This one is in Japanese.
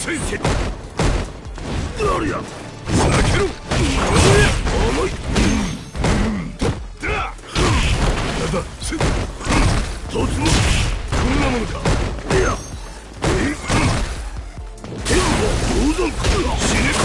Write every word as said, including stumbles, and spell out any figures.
せいせ誰や避けろ重いだだせ突入こんなものかいやえ天は銅山か死ね